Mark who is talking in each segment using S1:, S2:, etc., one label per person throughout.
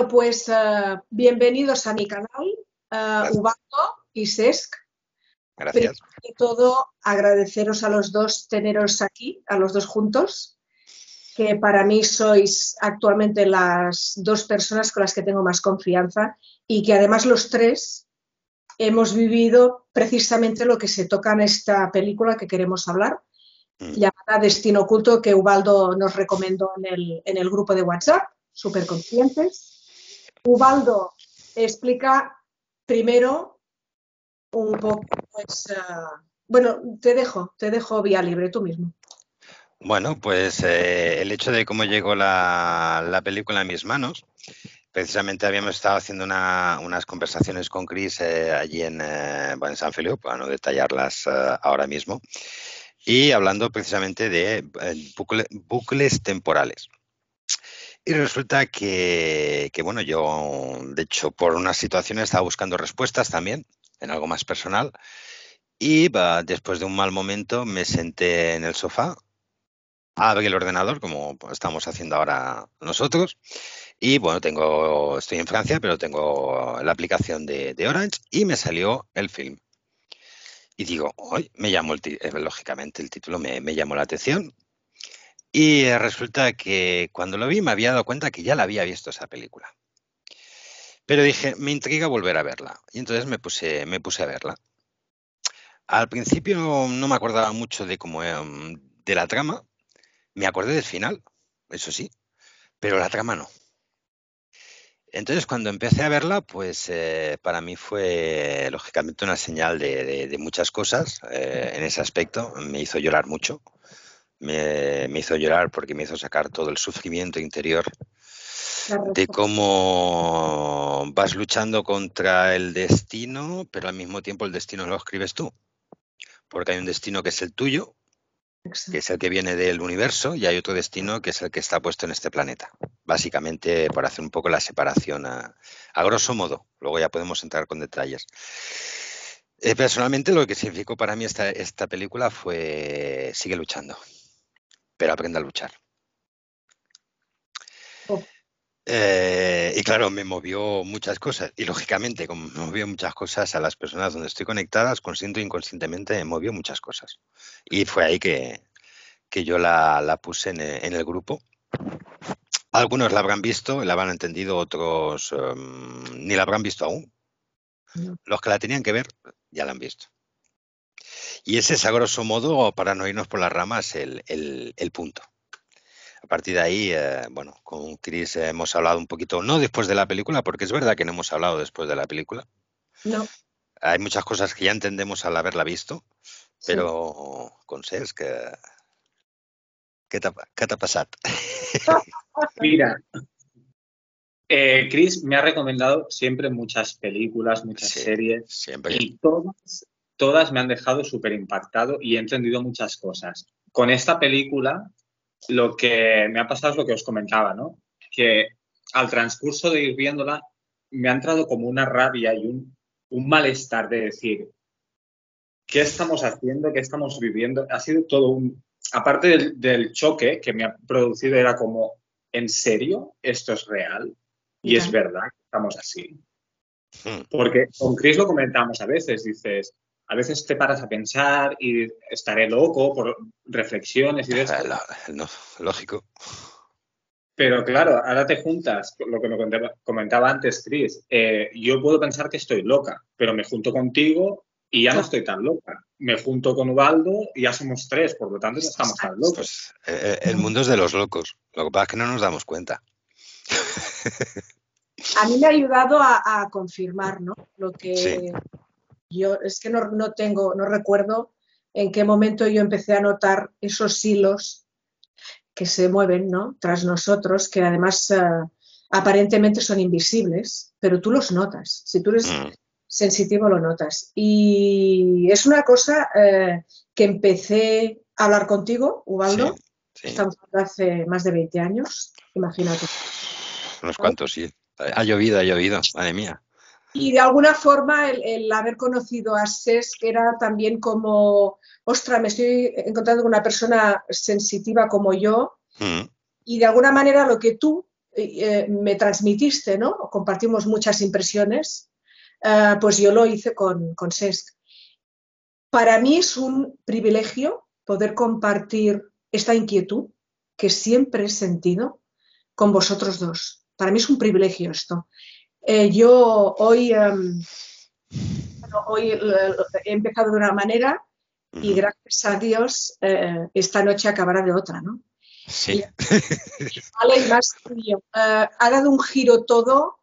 S1: Pues bienvenidos a mi canal, Ubaldo y Cesc. Primero
S2: Gracias.
S1: de todo, agradeceros a los dos teneros aquí, a los dos juntos, que para mí sois actualmente las dos personas con las que tengo más confianza y que además los tres hemos vivido precisamente lo que se toca en esta película que queremos hablar, llamada Destino Oculto, que Ubaldo nos recomendó en el grupo de WhatsApp, súper conscientes. Ubaldo explica primero un poco, pues, bueno, te dejo vía libre tú mismo.
S2: Bueno, pues el hecho de cómo llegó la película en mis manos, precisamente habíamos estado haciendo unas conversaciones con Chris allí en San Feliu, para no detallarlas ahora mismo, y hablando precisamente de bucles temporales. Y resulta bueno, yo, de hecho, por unas situaciones estaba buscando respuestas también, en algo más personal, y después de un mal momento me senté en el sofá, abrí el ordenador, como estamos haciendo ahora nosotros, y bueno, estoy en Francia, pero tengo la aplicación de Orange y me salió el film. Y digo, hoy me llamó lógicamente el título me llamó la atención. Y resulta que cuando lo vi me había dado cuenta que ya la había visto esa película. Pero dije, me intriga volver a verla. Y entonces me puse a verla. Al principio no me acordaba mucho de la trama. Me acordé del final, eso sí, pero la trama no. Entonces, cuando empecé a verla, pues para mí fue lógicamente una señal de muchas cosas en ese aspecto. Me hizo llorar mucho. Me hizo llorar porque me hizo sacar todo el sufrimiento interior de cómo vas luchando contra el destino, pero al mismo tiempo el destino lo escribes tú. Porque hay un destino que es el tuyo, que es el que viene del universo, y hay otro destino que es el que está puesto en este planeta. Básicamente, por hacer un poco la separación a grosso modo. Luego ya podemos entrar con detalles. Personalmente, lo que significó para mí esta película fue sigue luchando, pero aprende a luchar.
S1: Oh.
S2: Y claro, me movió muchas cosas. Y lógicamente, como me movió muchas cosas a las personas donde estoy conectadas, consciente e inconscientemente, me movió muchas cosas. Y fue ahí que yo la puse en el grupo. Algunos la habrán visto, la habrán entendido, otros ni la habrán visto aún.
S1: No.
S2: Los que la tenían que ver ya la han visto. Y ese es, a grosso modo, para no irnos por las ramas, el punto. A partir de ahí, bueno, con Chris hemos hablado un poquito, no después de la película, porque es verdad que no hemos hablado después de la película.
S1: No,
S2: Hay muchas cosas que ya entendemos al haberla visto,
S1: sí.
S2: pero con Cesc, què t'ha passat?
S3: Mira, Chris me ha recomendado siempre muchas películas, muchas
S2: Sí,
S3: series
S2: siempre.
S3: y todas me han dejado súper impactado y he entendido muchas cosas. Con esta película lo que me ha pasado es lo que os comentaba, ¿no? Que al transcurso de ir viéndola me ha entrado como una rabia y un malestar de decir, ¿qué estamos haciendo? ¿Qué estamos viviendo? Ha sido todo aparte del choque que me ha producido, era como, ¿en serio? ¿Esto es real? Y es verdad que estamos así. Porque con Chris lo comentamos a veces, dices, a veces te paras a pensar y estaré loco por reflexiones y de esto.
S2: No, lógico.
S3: Pero claro, ahora te juntas, lo que me comentaba antes Chris, yo puedo pensar que estoy loca, pero me junto contigo y ya no estoy tan loca. Me junto con Ubaldo y ya somos tres, por lo tanto no estamos tan locos.
S2: Pues el mundo es de los locos. Lo que pasa es que no nos damos cuenta.
S1: A mí me ha ayudado a confirmar, ¿no? Lo que
S2: Sí.
S1: yo es que no recuerdo en qué momento yo empecé a notar esos hilos que se mueven, ¿no? Tras nosotros, que además aparentemente son invisibles, pero tú los notas. Si tú eres sensitivo, lo notas. Y es una cosa que empecé a hablar contigo, Ubaldo.
S2: Sí.
S1: Estamos hablando hace más de 20 años, imagínate.
S2: Unos cuantos, sí. Ha llovido, madre mía.
S1: Y de alguna forma el haber conocido a Cesc era también como, ostras, me estoy encontrando con una persona sensitiva como yo, y de alguna manera lo que tú me transmitiste, ¿no? Compartimos muchas impresiones, pues yo lo hice con Cesc. Para mí es un privilegio poder compartir esta inquietud que siempre he sentido con vosotros dos. Para mí es un privilegio esto. Yo hoy he empezado de una manera y gracias a Dios esta noche acabará de otra, ¿no?
S2: Sí.
S1: Vale, y más serio. Ha dado un giro todo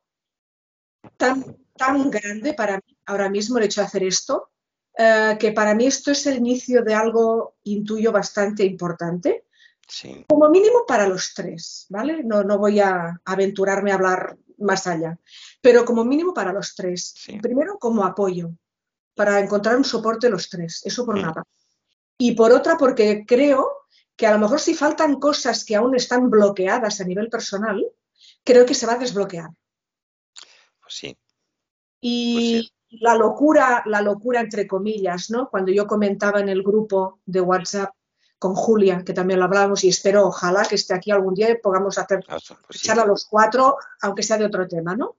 S1: tan grande para mí ahora mismo el hecho de hacer esto, que para mí esto es el inicio de algo, intuyo, bastante importante.
S2: Sí.
S1: Como mínimo para los tres, ¿vale? No voy a aventurarme a hablar más allá, pero como mínimo para los tres.
S2: Sí.
S1: Primero, como apoyo, para encontrar un soporte los tres, eso por una parte. Y por otra, porque creo que a lo mejor si faltan cosas que aún están bloqueadas a nivel personal, creo que se va a desbloquear.
S2: Pues sí.
S1: Y la locura entre comillas, ¿no? Cuando yo comentaba en el grupo de WhatsApp con Julia, que también lo hablábamos, y espero, ojalá que esté aquí algún día y podamos hacer
S2: Pues sí.
S1: charla a los cuatro, aunque sea de otro tema, ¿no?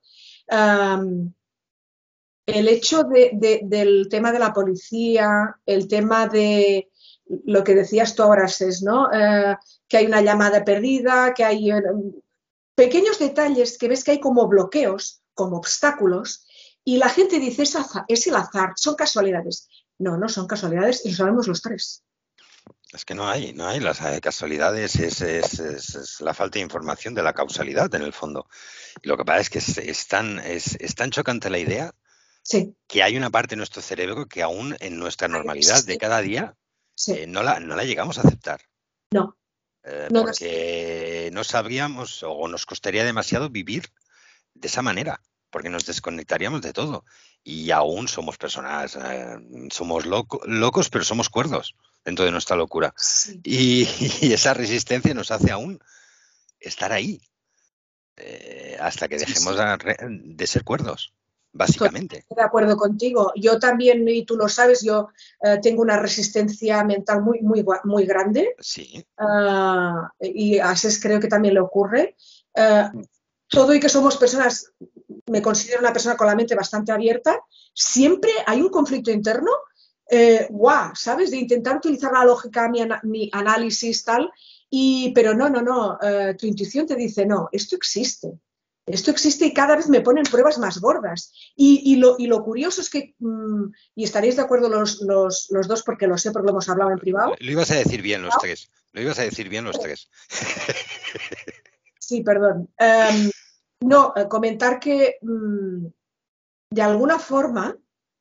S1: El hecho del tema de la policía, el tema de lo que decías tú ahora, Ses, ¿no? Que hay una llamada perdida, que hay pequeños detalles que ves que hay como bloqueos, como obstáculos, y la gente dice, es el azar, son casualidades. No son casualidades y lo sabemos los tres.
S2: Es que no hay las casualidades, es la falta de información de la causalidad en el fondo. Y lo que pasa es que es tan chocante la idea que hay una parte de nuestro cerebro que aún en nuestra normalidad de cada día no la llegamos a aceptar.
S1: No.
S2: Porque no sabríamos o nos costaría demasiado vivir de esa manera, porque nos desconectaríamos de todo. Y aún somos personas, somos locos, pero somos cuerdos dentro de nuestra locura.
S1: Sí.
S2: Y esa resistencia nos hace aún estar ahí, hasta que dejemos de ser cuerdos, básicamente.
S1: Estoy de acuerdo contigo. Yo también, y tú lo sabes, yo tengo una resistencia mental muy grande.
S2: Sí.
S1: Y a Ses creo que también le ocurre. Todo y que somos personas, me considero una persona con la mente bastante abierta, siempre hay un conflicto interno, ¿sabes? De intentar utilizar la lógica, mi análisis, tal, pero no, tu intuición te dice, no, esto existe y cada vez me ponen pruebas más gordas. Y lo curioso es que, y estaréis de acuerdo los dos porque lo sé porque lo hemos hablado en privado.
S2: Lo ibas a decir bien los tres. Lo ibas a decir bien los tres.
S1: Sí, perdón. Comentar que de alguna forma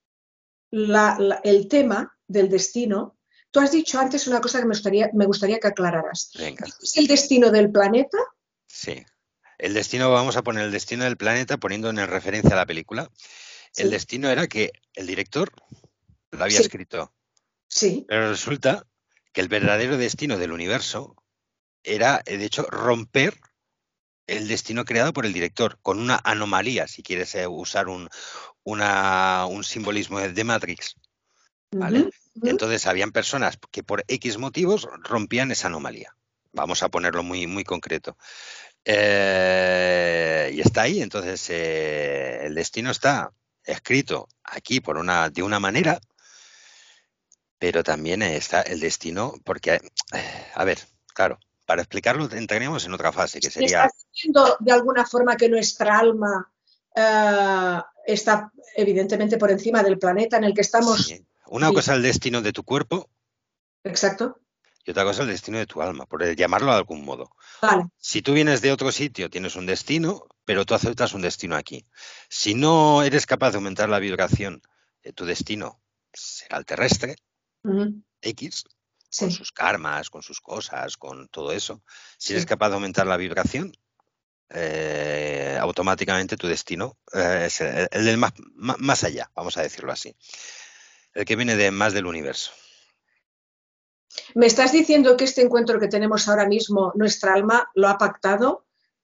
S1: el tema del destino, tú has dicho antes una cosa que me gustaría que aclararas.
S2: Venga.
S1: ¿Es el destino del planeta?
S2: Sí. El destino, vamos a poner el destino del planeta poniendo en referencia a la película. Sí. El destino era que el director lo había escrito.
S1: Sí.
S2: Pero resulta que el verdadero destino del universo era, de hecho, romper el destino creado por el director, con una anomalía, si quieres usar un simbolismo de Matrix. ¿Vale? Entonces habían personas que por X motivos rompían esa anomalía. Vamos a ponerlo muy, muy concreto. Y está ahí, entonces el destino está escrito aquí de una manera, pero también está el destino, porque, a ver, claro, para explicarlo entraríamos en otra fase, que sería...
S1: ¿Estás diciendo de alguna forma que nuestra alma está evidentemente por encima del planeta en el que estamos?
S2: Sí. Una cosa es el destino de tu cuerpo.
S1: Exacto.
S2: Y otra cosa es el destino de tu alma, por llamarlo de algún modo.
S1: Vale.
S2: Si tú vienes de otro sitio, tienes un destino, pero tú aceptas un destino aquí. Si no eres capaz de aumentar la vibración, tu destino será el terrestre, X, con sus karmas, con sus cosas, con todo eso. Si eres capaz de aumentar la vibración, automáticamente tu destino es el del más allá, vamos a decirlo así. El que viene más del universo.
S1: ¿Me estás diciendo que este encuentro que tenemos ahora mismo, nuestra alma lo ha pactado?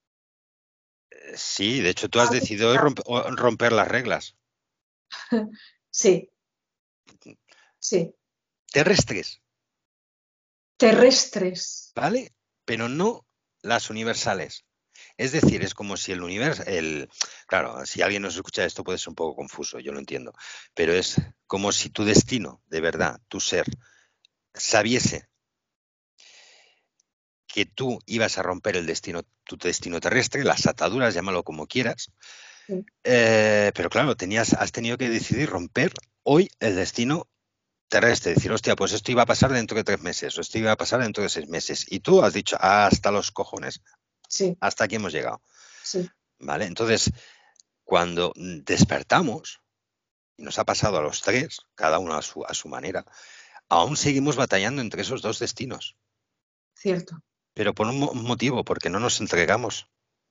S2: Sí, de hecho tú has decidido romper las reglas.
S1: Sí. Sí.
S2: Terrestres.
S1: Terrestres.
S2: ¿Vale? Pero no las universales. Es decir, es como si el universo, claro, si alguien nos escucha esto puede ser un poco confuso, yo lo entiendo, pero es como si tu destino, de verdad, tu ser, sabiese que tú ibas a romper el destino, tu destino terrestre, las ataduras, llámalo como quieras,
S1: Sí.
S2: pero claro, has tenido que decidir romper hoy el destino terrestre, decir, hostia, pues esto iba a pasar dentro de 3 meses, o esto iba a pasar dentro de 6 meses, y tú has dicho, hasta los cojones,
S1: Sí,
S2: hasta aquí hemos llegado,
S1: sí.
S2: ¿vale? Entonces, cuando despertamos, y nos ha pasado a los tres, cada uno a su manera, aún seguimos batallando entre esos dos destinos,
S1: Cierto.
S2: pero por un motivo, porque no nos entregamos.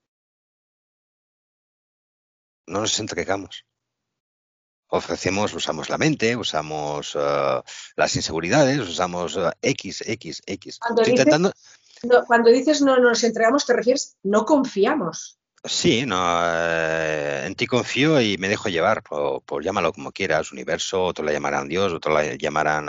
S2: No nos entregamos. Usamos la mente, usamos las inseguridades, usamos X.
S1: Cuando
S2: Estoy
S1: dices
S2: intentando.
S1: no, cuando dices no nos entregamos, te refieres no confiamos.
S2: Sí, no, en ti confío y me dejo llevar, por llámalo como quieras, universo, otros la llamarán Dios, otros la llamarán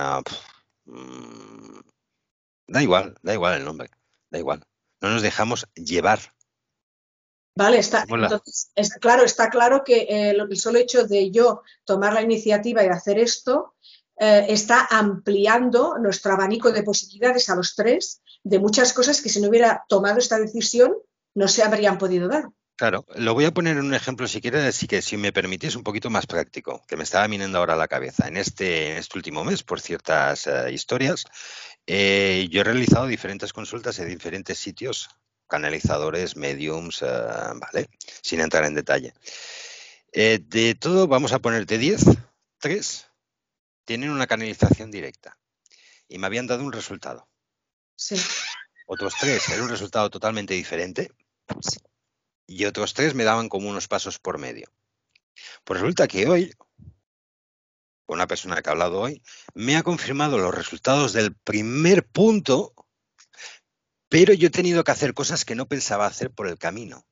S2: da igual el nombre, da igual. No nos dejamos llevar.
S1: Vale,
S2: Hacemos
S1: entonces, está claro que el solo hecho de yo tomar la iniciativa y hacer esto está ampliando nuestro abanico de posibilidades a los tres de muchas cosas que si no hubiera tomado esta decisión no se habrían podido dar.
S2: Claro, lo voy a poner en un ejemplo si quieres, así que si me permitís un poquito más práctico, que me estaba viniendo ahora a la cabeza. En este último mes, por ciertas historias, yo he realizado diferentes consultas en diferentes sitios, canalizadores, mediums, ¿vale? Sin entrar en detalle. De todo, vamos a poner de 10, 3 tienen una canalización directa y me habían dado un resultado.
S1: Sí.
S2: Otros 3 era un resultado totalmente diferente. Y otros 3 me daban como unos pasos por medio. Pues resulta que hoy, una persona que ha hablado hoy, me ha confirmado los resultados del primer punto, pero yo he tenido que hacer cosas que no pensaba hacer por el camino.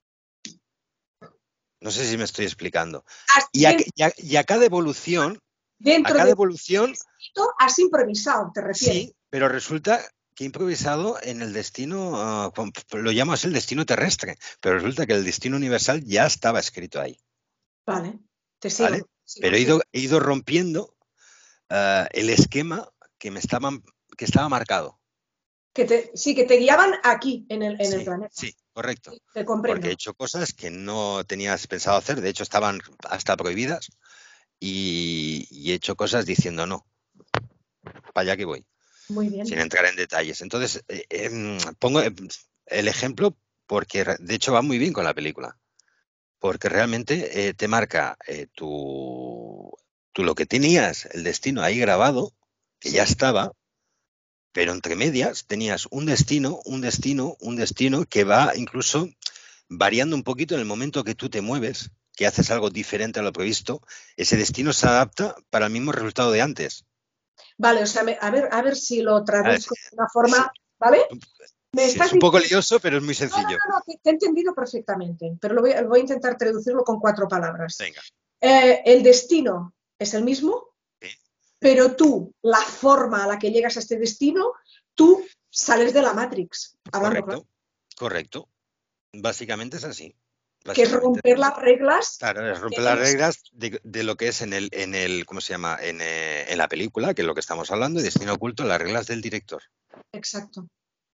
S2: No sé si me estoy explicando. Y a cada evolución,
S1: Dentro de esto has improvisado, ¿te refieres?
S2: sí, pero resulta que he improvisado en el destino, lo llamo así el destino terrestre, pero resulta que el destino universal ya estaba escrito ahí.
S1: Vale, te sigo.
S2: ¿Vale? Pero he ido rompiendo el esquema que estaba marcado.
S1: Que te guiaban aquí, en el planeta.
S2: Sí, correcto.
S1: Te comprendo.
S2: Porque he hecho cosas que no tenías pensado hacer, de hecho estaban hasta prohibidas, y he hecho cosas diciendo no, para allá que voy,
S1: Muy bien.
S2: sin entrar en detalles. Entonces, pongo el ejemplo porque de hecho va muy bien con la película, porque realmente te marca tú lo que tenías, el destino ahí grabado, que ya estaba, pero entre medias tenías un destino que va incluso variando un poquito en el momento que tú te mueves, que haces algo diferente a lo previsto, ese destino se adapta para el mismo resultado de antes.
S1: Vale, o sea, a ver si lo traduzco de una forma,
S2: sí,
S1: ¿vale?
S2: es un poco lioso, pero es muy sencillo.
S1: No, te he entendido perfectamente, pero voy a intentar traducirlo con 4 palabras.
S2: Venga.
S1: El destino es el mismo,
S2: Sí.
S1: pero tú, la forma a la que llegas a este destino, tú sales de la Matrix.
S2: Correcto. Básicamente es así.
S1: Que es romper las reglas.
S2: Claro, es romper las reglas de lo que es en el ¿cómo se llama? En la película, que es lo que estamos hablando, y destino oculto, las reglas del director.
S1: Exacto.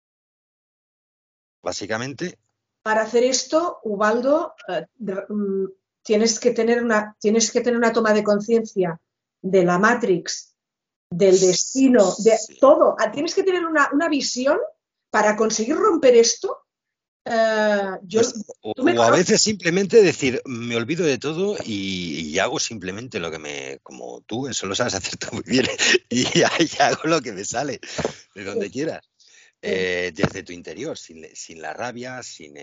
S2: Básicamente.
S1: Para hacer esto, Ubaldo, tienes que tener una toma de conciencia de la Matrix, del destino, de todo. Tienes que tener una visión para conseguir romper esto.
S2: O a veces simplemente decir, me olvido de todo y hago simplemente lo que como tú, eso lo sabes hacer tú muy bien, y hago lo que me sale, de donde quieras. Desde tu interior, sin la rabia,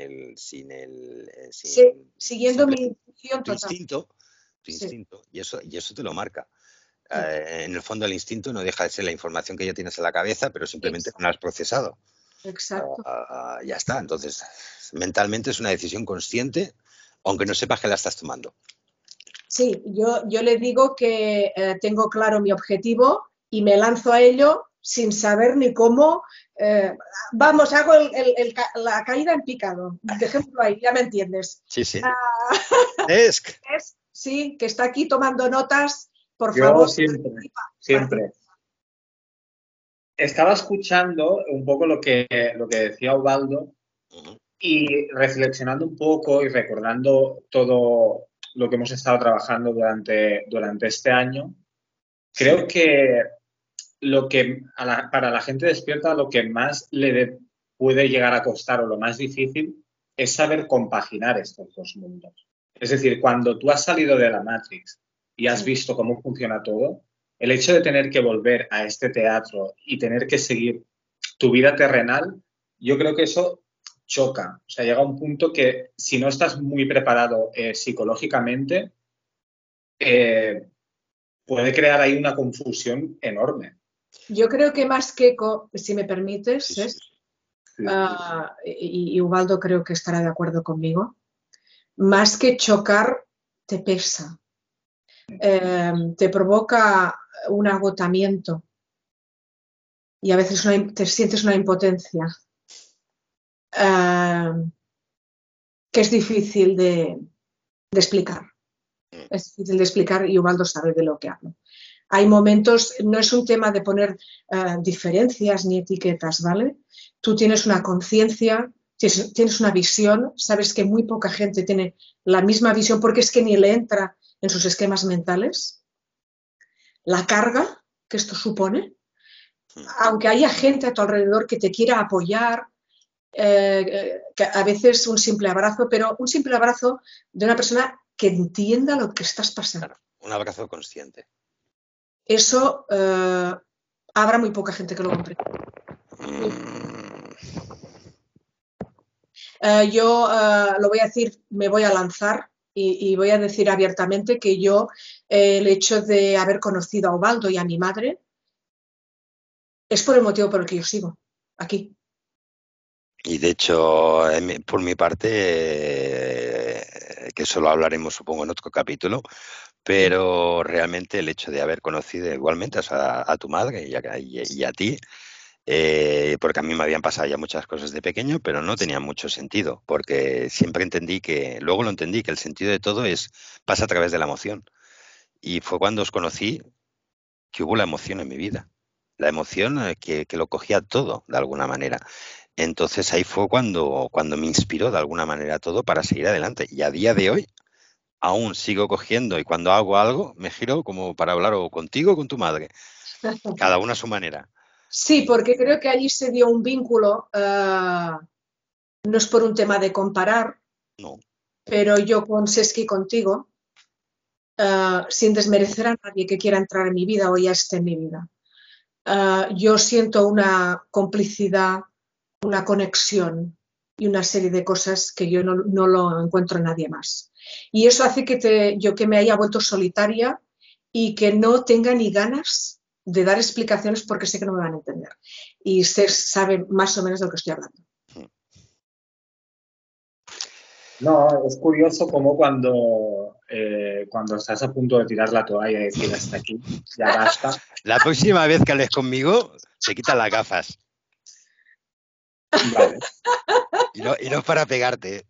S1: siguiendo mi intuición
S2: total. Tu instinto, y eso te lo marca. En el fondo el instinto no deja de ser la información que ya tienes en la cabeza, pero simplemente no la has procesado.
S1: Exacto.
S2: Ya está. Entonces, mentalmente es una decisión consciente, aunque no sepas que la estás tomando.
S1: Sí, yo le digo que tengo claro mi objetivo y me lanzo a ello sin saber ni cómo. Vamos, hago la caída en picado. Dejémoslo ahí, ya me entiendes.
S2: Sí, sí.
S1: Sí, que está aquí tomando notas, por
S3: Yo
S1: favor.
S3: siempre. Estaba escuchando un poco lo que decía Ubaldo y reflexionando un poco y recordando todo lo que hemos estado trabajando durante este año. Creo que para la gente despierta lo que más le puede llegar a costar o lo más difícil es saber compaginar estos dos mundos. Es decir, cuando tú has salido de la Matrix y has visto cómo funciona todo, el hecho de tener que volver a este teatro y tener que seguir tu vida terrenal, yo creo que eso choca. O sea, llega un punto que si no estás muy preparado psicológicamente, puede crear ahí una confusión enorme.
S1: Yo creo que más que, si me permites,
S2: Sí.
S1: y Ubaldo creo que estará de acuerdo conmigo, más que chocar, te pesa, te provoca un agotamiento y a veces te sientes una impotencia que es difícil de explicar. Es difícil de explicar y Ubaldo sabe de lo que hablo. Hay momentos, no es un tema de poner diferencias ni etiquetas, ¿vale? Tú tienes una conciencia, tienes una visión, sabes que muy poca gente tiene la misma visión porque es que ni le entra en sus esquemas mentales. La carga que esto supone, aunque haya gente a tu alrededor que te quiera apoyar, que a veces un simple abrazo, pero un simple abrazo de una persona que entienda lo que estás pasando.
S2: Claro, un abrazo consciente.
S1: Eso habrá muy poca gente que lo comprenda. Yo lo voy a decir, me voy a lanzar y voy a decir abiertamente que yo el hecho de haber conocido a Ubaldo y a mi madre es por el motivo por el que yo sigo aquí.
S2: Y de hecho, por mi parte, que eso lo hablaremos supongo en otro capítulo, pero realmente el hecho de haber conocido igualmente a tu madre y a ti, porque a mí me habían pasado ya muchas cosas de pequeño, pero no tenían mucho sentido, porque siempre entendí luego lo entendí, que el sentido de todo pasa a través de la emoción. Y fue cuando os conocí que hubo la emoción en mi vida. La emoción que lo cogía todo, de alguna manera. Entonces ahí fue cuando me inspiró de alguna manera todo para seguir adelante. Y a día de hoy aún sigo cogiendo y cuando hago algo me giro como para hablar o contigo o con tu madre. Cada una a su manera.
S1: Sí, porque creo que allí se dio un vínculo, no es por un tema de comparar,
S2: No.
S1: pero yo con Sesky contigo, sin desmerecer a nadie que quiera entrar en mi vida o ya esté en mi vida. Yo siento una complicidad, una conexión y una serie de cosas que yo no lo encuentro en nadie más. Y eso hace que yo me haya vuelto solitaria y que no tenga ni ganas de dar explicaciones porque sé que no me van a entender. Y se sabe más o menos de lo que estoy hablando.
S3: No, es curioso cómo cuando estás a punto de tirar la toalla y decir hasta aquí, ya basta.
S2: La próxima vez que hables conmigo, te quitas las gafas.
S3: Vale.
S2: Y no es para pegarte.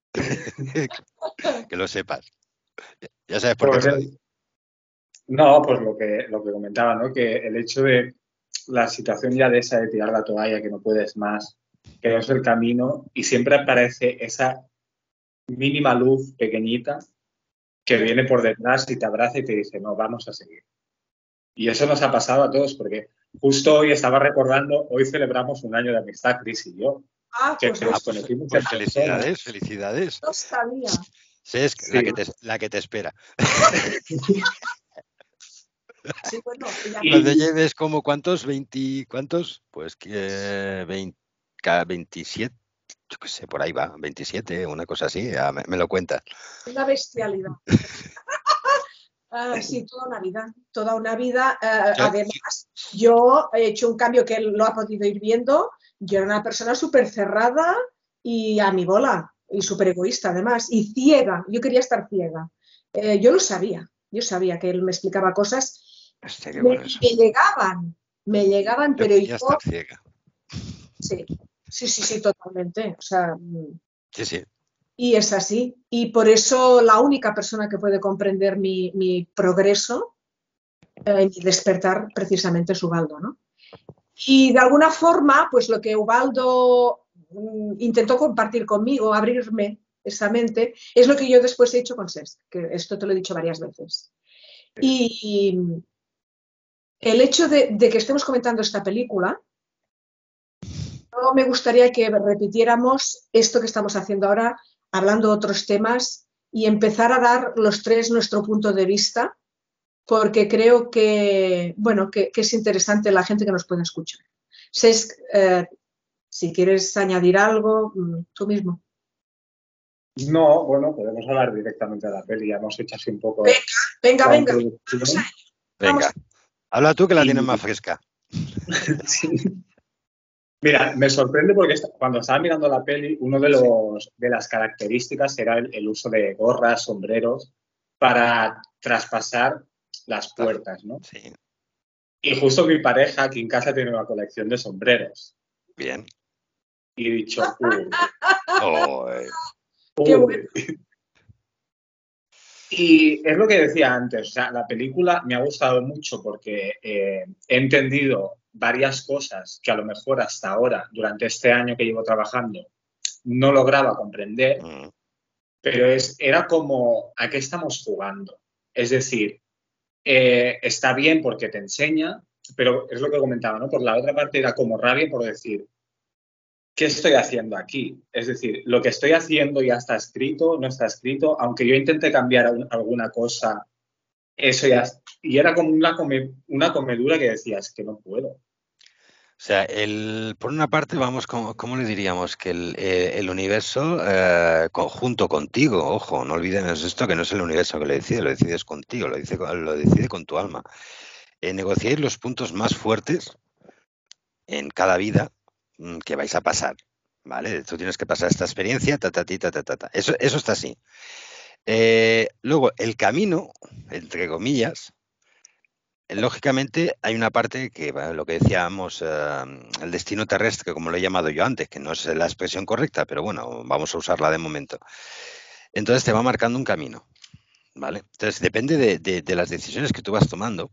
S2: Que lo sepas. Ya sabes por qué te lo digo.
S3: No, pues lo que comentaba, ¿no? Que el hecho de la situación ya de esa de tirar la toalla, que no puedes más, que no es el camino, y siempre aparece esa mínima luz pequeñita que viene por detrás y te abraza y te dice, no, vamos a seguir. Y eso nos ha pasado a todos, porque justo hoy estaba recordando, hoy celebramos un año de amistad, Cris y yo.
S2: Pues felicidades.
S1: No sabía.
S2: Es sí. la que te espera.
S1: Sí, bueno,
S2: cuando lleves como ¿cuántos? ¿Cuántos? Pues que 27, yo qué sé, por ahí va, 27, una cosa así, ya me lo cuentas.
S1: Una bestialidad. Sí, toda una vida. Además, yo he hecho un cambio que él lo ha podido ir viendo. Yo era una persona súper cerrada y a mi bola, y súper egoísta además, y ciega. Yo quería estar ciega. Yo lo sabía. Yo sabía que él me explicaba cosas que me llegaban. me llegaban,
S2: Yo
S1: pero
S2: quería
S1: yo,
S2: estar ciega.
S1: sí, totalmente. O sea,
S2: Sí.
S1: y es así. Y por eso la única persona que puede comprender mi progreso, mi despertar, precisamente es Ubaldo, ¿no? Y de alguna forma, pues lo que Ubaldo intentó compartir conmigo, abrirme esa mente, es lo que yo después he hecho con Sesc, que esto te lo he dicho varias veces. Y el hecho de que estemos comentando esta película, no me gustaría que repitiéramos esto que estamos haciendo ahora, hablando de otros temas y empezar a dar los tres nuestro punto de vista, porque creo que, bueno, que es interesante la gente que nos pueda escuchar. Sesc, si quieres añadir algo, tú mismo.
S3: No, bueno, podemos hablar directamente de la peli. Ya hemos hecho así un poco
S1: Venga.
S3: la
S1: Vamos
S3: introducción.
S1: a ello.
S2: Venga, habla tú que la tienes
S3: Y
S2: más fresca.
S3: sí. Mira, me sorprende porque cuando estaba mirando la peli, uno de las características era el uso de gorras, sombreros para traspasar las puertas, ¿no?
S2: Sí,
S3: Y justo mi pareja aquí en casa tiene una colección de sombreros.
S2: bien.
S3: Y he dicho,
S1: Qué bueno.
S3: Y es lo que decía antes, o sea, la película me ha gustado mucho porque he entendido varias cosas que a lo mejor hasta ahora, durante este año que llevo trabajando, no lograba comprender, pero era como, ¿a qué estamos jugando? Es decir, está bien porque te enseña, pero es lo que comentaba, ¿no? Por la otra parte era como rabia por decir, ¿qué estoy haciendo aquí? Es decir, lo que estoy haciendo ya está escrito, no está escrito, aunque yo intente cambiar alguna cosa, eso ya... Y era como una comedura que decías que no puedo.
S2: O sea, por una parte, vamos, ¿cómo le diríamos? Que el universo, junto contigo, ojo, no olvidemos esto, que no es el universo que lo decides contigo, lo decide con tu alma. Negociáis los puntos más fuertes en cada vida que vais a pasar, ¿vale? Tú tienes que pasar esta experiencia, ta. Eso está así. Luego, el camino, entre comillas, lógicamente hay una parte que, lo que decíamos, el destino terrestre, como lo he llamado yo antes, que no es la expresión correcta, pero bueno, vamos a usarla de momento. Entonces te va marcando un camino, ¿vale? Entonces depende de las decisiones que tú vas tomando,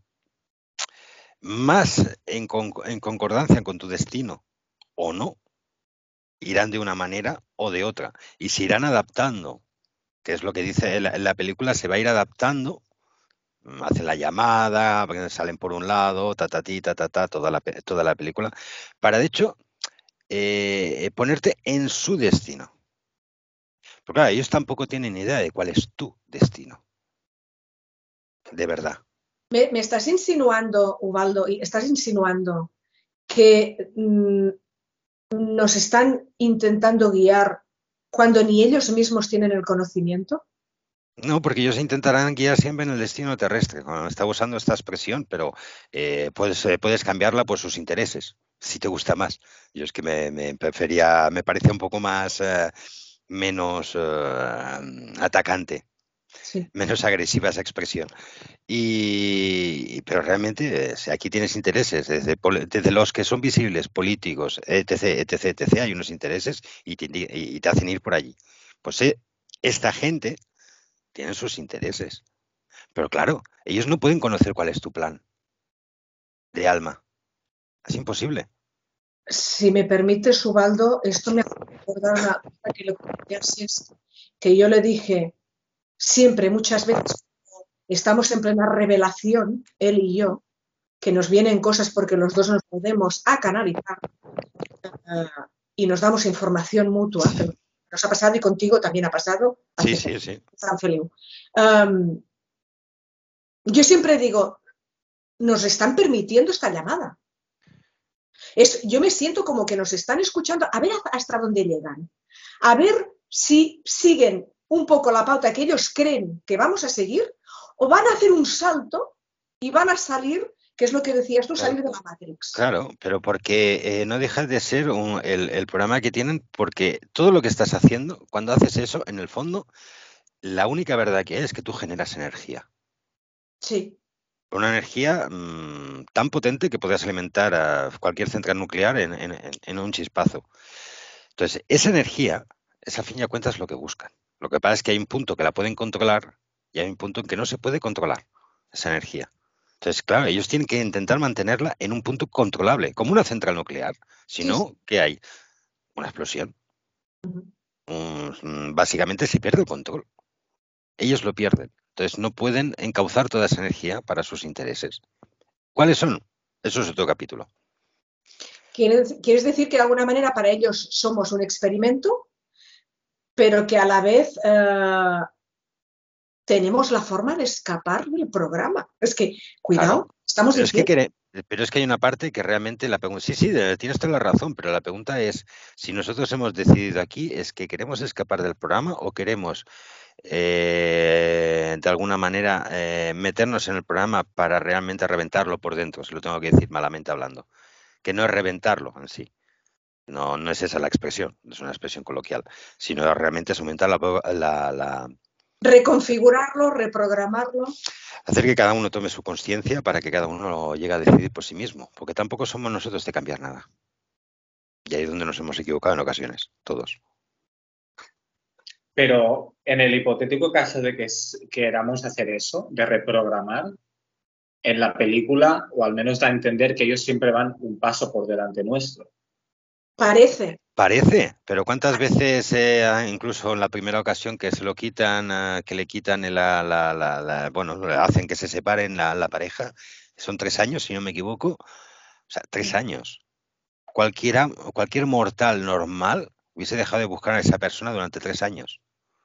S2: más en concordancia con tu destino o no, irán de una manera o de otra. Y se irán adaptando, que es lo que dice la película, se va a ir adaptando. Hacen la llamada, salen por un lado, toda la película, para de hecho ponerte en su destino. Porque claro, ellos tampoco tienen idea de cuál es tu destino, de verdad.
S1: Me estás insinuando, Ubaldo, estás insinuando que nos están intentando guiar cuando ni ellos mismos tienen el conocimiento.
S2: No, porque ellos intentarán guiar siempre en el destino terrestre, cuando está usando esta expresión, pero puedes cambiarla por sus intereses, si te gusta más. Yo es que me parece un poco más, menos atacante,
S1: Sí.
S2: menos agresiva esa expresión. Pero realmente, si aquí tienes intereses, desde los que son visibles, políticos, etc., hay unos intereses y te hacen ir por allí. Pues esta gente tiene sus intereses. Pero claro, ellos no pueden conocer cuál es tu plan de alma. Es imposible.
S1: Si me permites, Ubaldo, esto me hace recordar una cosa que le comenté a Sesc, que yo le dije siempre, muchas veces, estamos en plena revelación, él y yo, que nos vienen cosas porque los dos nos podemos canalizar y nos damos información mutua, que nos ha pasado y contigo también ha pasado.
S2: Sí.
S1: San Feliu. Yo siempre digo, nos están permitiendo esta llamada. Yo me siento como que nos están escuchando, a ver hasta dónde llegan, a ver si siguen un poco la pauta que ellos creen que vamos a seguir o van a hacer un salto y van a salir, que es lo que decías tú, salir de la Matrix.
S2: Claro, pero porque no dejas de ser el programa que tienen, porque todo lo que estás haciendo, cuando haces eso, en el fondo, la única verdad que hay es que tú generas energía.
S1: Sí.
S2: Una energía tan potente que podrías alimentar a cualquier central nuclear en un chispazo. Entonces, esa energía es, a fin de cuentas, lo que buscan. Lo que pasa es que hay un punto que la pueden controlar y hay un punto en que no se puede controlar esa energía. Entonces, claro, ellos tienen que intentar mantenerla en un punto controlable, como una central nuclear. Si
S1: Sí,
S2: no, ¿qué hay? Una explosión. Básicamente se pierde el control. Ellos lo pierden. Entonces no pueden encauzar toda esa energía para sus intereses. ¿Cuáles son? Eso es otro capítulo.
S1: ¿Quieres decir que de alguna manera para ellos somos un experimento, pero que a la vez tenemos la forma de escapar del programa? Es que,
S2: Claro,
S1: cuidado, estamos diciendo.
S2: pero es que hay una parte que realmente la pregunta, sí, tienes toda la razón, pero la pregunta es, si nosotros hemos decidido aquí, ¿es que queremos escapar del programa o queremos de alguna manera meternos en el programa para realmente reventarlo por dentro? Se lo tengo que decir malamente hablando, que no es reventarlo en sí. No, no es esa la expresión, no es una expresión coloquial, sino realmente es aumentar
S1: Reconfigurarlo, reprogramarlo.
S2: hacer que cada uno tome su conciencia para que cada uno lo llegue a decidir por sí mismo, porque tampoco somos nosotros de cambiar nada. Y ahí es donde nos hemos equivocado en ocasiones, todos.
S3: Pero en el hipotético caso de que queramos hacer eso, de reprogramar, en la película, o al menos da a entender que ellos siempre van un paso por delante nuestro.
S1: Parece.
S2: Parece, pero ¿cuántas veces, incluso en la primera ocasión que se lo quitan, que le quitan bueno, hacen que se separen la pareja, son 3 años, si no me equivoco, o sea, 3 años. Cualquier mortal normal hubiese dejado de buscar a esa persona durante 3 años,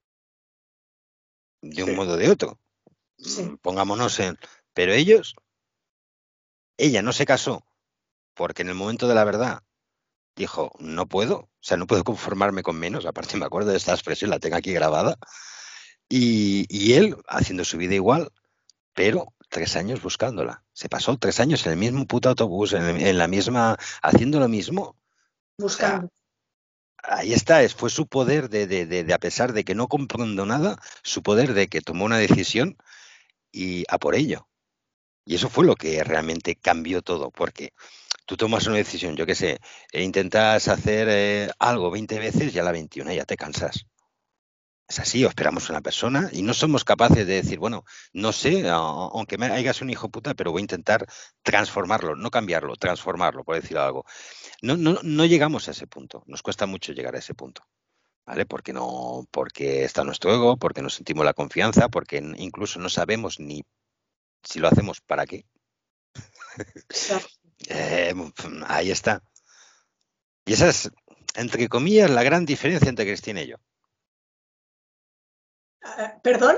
S2: de un
S3: Sí.
S2: modo o de otro.
S1: Sí.
S2: Pongámonos en... Pero ella no se casó porque en el momento de la verdad dijo, no puedo, o sea, no puedo conformarme con menos, aparte me acuerdo de esta expresión, la tengo aquí grabada, y él haciendo su vida igual, pero 3 años buscándola. Se pasó 3 años en el mismo puto autobús, en la misma, haciendo lo mismo. O sea,
S1: Buscando.
S2: ahí está, fue su poder a pesar de que no comprendo nada, su poder de que tomó una decisión y a por ello. Y eso fue lo que realmente cambió todo, porque tú tomas una decisión, yo qué sé, intentas hacer algo 20 veces y a la 21 ya te cansas. Es así, o esperamos una persona y no somos capaces de decir, bueno, no sé, aunque me hagas un hijo puta, pero voy a intentar transformarlo, no cambiarlo, transformarlo, por decir algo. No llegamos a ese punto, nos cuesta mucho llegar a ese punto. ¿Vale? Porque está nuestro ego, porque no sentimos la confianza, porque incluso no sabemos ni si lo hacemos para qué. Ahí está. Y esa es, entre comillas, la gran diferencia entre Cristina y yo.
S1: ¿Perdón?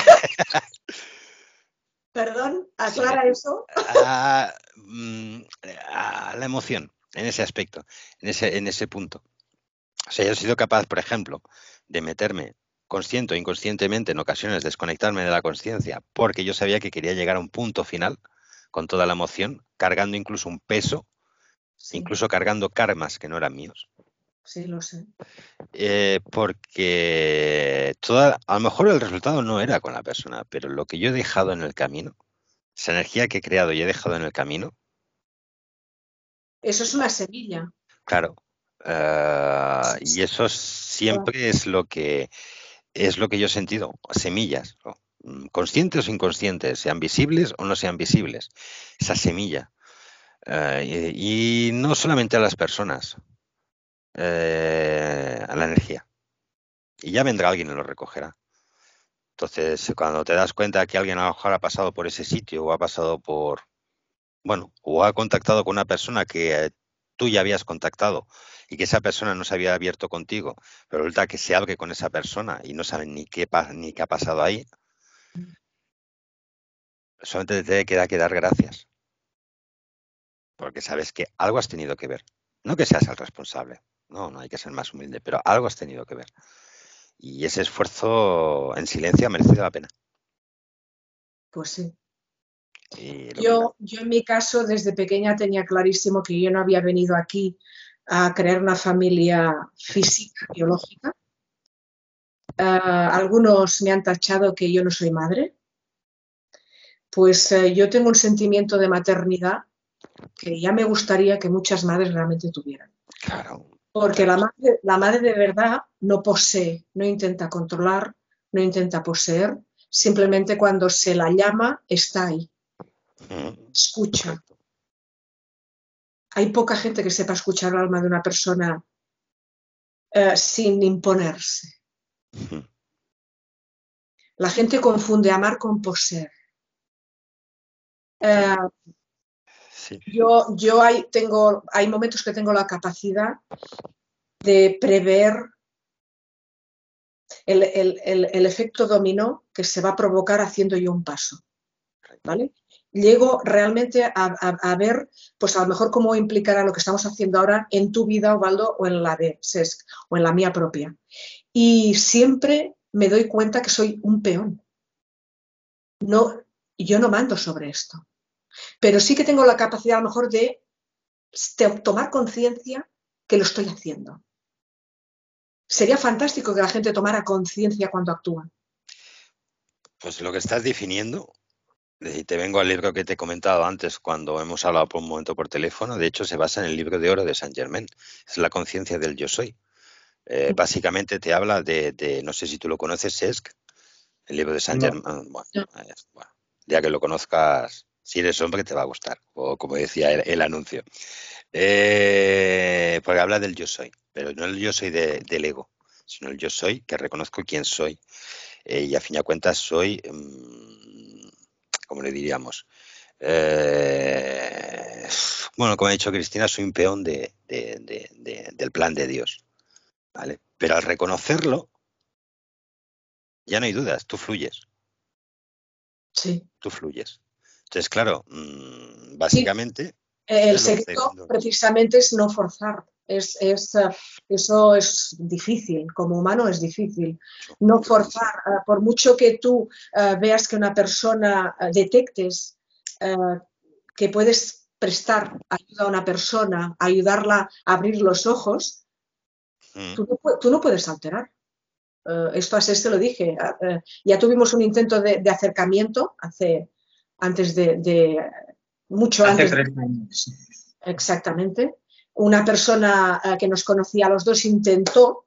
S1: Perdón, aclara eso.
S2: A la emoción, en ese aspecto, en ese punto. O sea, yo he sido capaz, por ejemplo, de meterme consciente o inconscientemente en ocasiones, desconectarme de la conciencia, porque yo sabía que quería llegar a un punto final con toda la emoción, cargando incluso un peso,
S1: Sí,
S2: incluso cargando karmas que no eran míos.
S1: sí, lo sé.
S2: Porque a lo mejor el resultado no era con la persona, pero lo que yo he dejado en el camino, esa energía que he creado y he dejado en el camino,
S1: Eso es una semilla.
S2: claro, y eso siempre es lo que yo he sentido, semillas, ¿no? Conscientes o inconscientes, sean visibles o no sean visibles, esa semilla. Y no solamente a las personas, a la energía. Y ya vendrá alguien y lo recogerá. Entonces, cuando te das cuenta que alguien a lo mejor ha pasado por ese sitio o ha pasado bueno, o ha contactado con una persona que tú ya habías contactado y que esa persona no se había abierto contigo, pero resulta que se abre con esa persona y no saben ni qué ha pasado ahí, solamente te queda que dar gracias, porque sabes que algo has tenido que ver. No que seas el responsable, no hay que ser más humilde, pero algo has tenido que ver. Y ese esfuerzo en silencio ha merecido la pena.
S1: Pues sí.
S2: Y
S1: Yo en mi caso, desde pequeña tenía clarísimo que yo no había venido aquí a crear una familia física, biológica. Algunos me han tachado que yo no soy madre, Pues yo tengo un sentimiento de maternidad que ya me gustaría que muchas madres realmente tuvieran.
S2: Claro.
S1: Porque
S2: claro.
S1: la madre de verdad no posee, no intenta controlar, no intenta poseer, simplemente cuando se la llama está ahí, escucha.
S2: Correcto.
S1: Hay poca gente que sepa escuchar el alma de una persona sin imponerse. La gente confunde amar con poseer.
S2: Sí.
S1: Yo hay momentos que tengo la capacidad de prever el efecto dominó que se va a provocar haciendo yo un paso, ¿vale? Llego realmente a ver, pues a lo mejor cómo implicará lo que estamos haciendo ahora en tu vida, Osvaldo, o en la de Cesc, o en la mía propia. Y siempre me doy cuenta que soy un peón. No, yo no mando sobre esto. Pero sí que tengo la capacidad a lo mejor de tomar conciencia que lo estoy haciendo. Sería fantástico que la gente tomara conciencia cuando actúa.
S2: Pues lo que estás definiendo, y te vengo al libro que te he comentado antes cuando hemos hablado por un momento por teléfono, de hecho se basa en el libro de oro de Saint Germain, es la conciencia del yo soy. Básicamente te habla no sé si tú lo conoces, Cesc, el libro de Saint
S3: No.
S2: Germain. Bueno, ya que lo conozcas, si eres hombre te va a gustar, o como decía el anuncio. Porque habla del yo soy, pero no el yo soy del ego, sino el yo soy que reconozco quién soy. Y a fin de cuentas soy, ¿cómo le diríamos? Bueno, como ha dicho Cristina, soy un peón del plan de Dios, ¿vale? Pero al reconocerlo, ya no hay dudas, tú fluyes.
S1: Sí.
S2: Tú fluyes. Entonces, claro,
S1: Sí,
S2: básicamente
S1: el
S2: es lo que está
S1: secreto
S2: diciendo.
S1: precisamente es no forzar. Eso es difícil, como humano es difícil. No forzar, por mucho que tú veas que una persona detectes que puedes prestar ayuda a una persona, ayudarla a abrir los ojos, tú no puedes alterar. Esto a Sés te lo dije. Ya tuvimos un intento de acercamiento antes mucho
S3: Hace
S1: antes.
S3: 3 años.
S1: Exactamente. Una persona que nos conocía a los dos intentó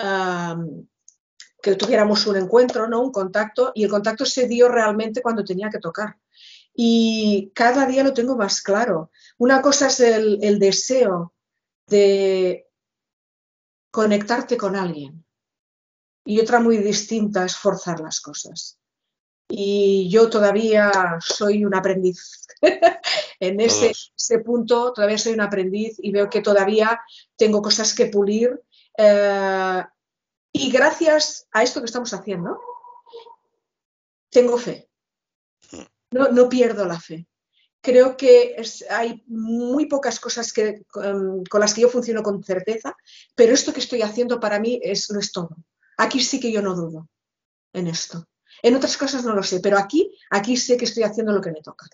S1: que tuviéramos un encuentro, ¿no? Un contacto, y el contacto se dio realmente cuando tenía que tocar. Y cada día lo tengo más claro. Una cosa es el deseo de conectarte con alguien y otra muy distinta es forzar las cosas. Y yo todavía soy un aprendiz. En ese punto todavía soy un aprendiz y veo que todavía tengo cosas que pulir. Y gracias a esto que estamos haciendo, tengo fe. No pierdo la fe. Creo que hay muy pocas cosas con las que yo funciono con certeza, pero esto que estoy haciendo para mí no es todo. Aquí sí que yo no dudo en esto. En otras cosas no lo sé, pero aquí sé que estoy haciendo lo que me toca.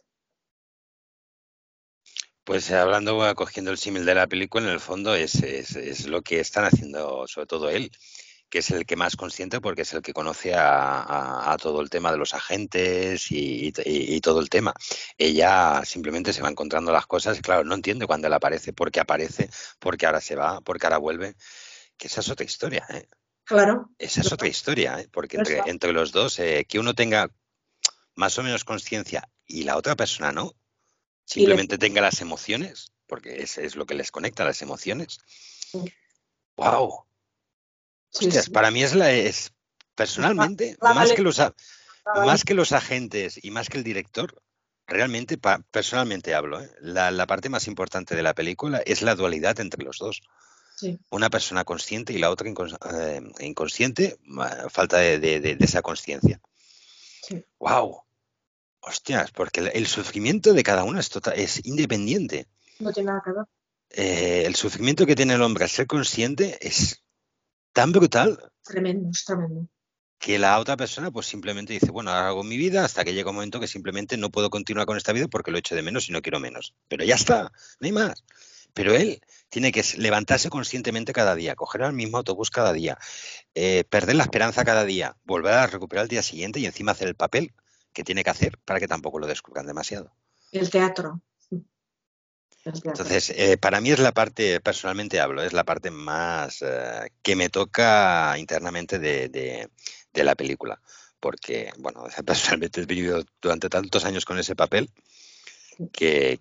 S2: Pues hablando, cogiendo el símil de la película, en el fondo es lo que están haciendo, sobre todo él, que es el que más consciente porque es el que conoce a todo el tema de los agentes y todo el tema. Ella simplemente se va encontrando las cosas y claro, no entiende cuándo él aparece, porque ahora se va, porque ahora vuelve, que esa es otra historia, ¿eh?
S1: Claro.
S2: Esa es otra historia, ¿eh? Porque entre los dos, que uno tenga más o menos conciencia y la otra persona no, simplemente tenga las emociones, porque es lo que les conecta, las emociones. ¡Wow!
S1: Sí,
S2: Hostias,
S1: sí.
S2: para mí es personalmente, más que los agentes y más que el director, realmente, personalmente hablo, ¿eh? La parte más importante de la película es la dualidad entre los dos.
S1: Sí.
S2: Una persona consciente y la otra inconsciente, falta de esa consciencia.
S1: Sí.
S2: ¡Wow! Hostias, porque el sufrimiento de cada uno es independiente.
S1: No tiene nada que ver.
S2: El sufrimiento que tiene el hombre al ser consciente es tan brutal
S1: Tremendo, es tremendo.
S2: que la otra persona pues simplemente dice, bueno, ahora hago mi vida hasta que llega un momento que simplemente no puedo continuar con esta vida porque lo echo de menos y no quiero menos. Pero ya está, no hay más. Pero él tiene que levantarse conscientemente cada día, coger el mismo autobús cada día, perder la esperanza cada día, volver a recuperar el día siguiente y encima hacer el papel tiene que hacer para que tampoco lo descubran demasiado.
S1: El teatro. El teatro.
S2: Entonces, para mí es la parte, personalmente hablo, es la parte más que me toca internamente de la película. Porque, bueno, personalmente he vivido durante tantos años con ese papel que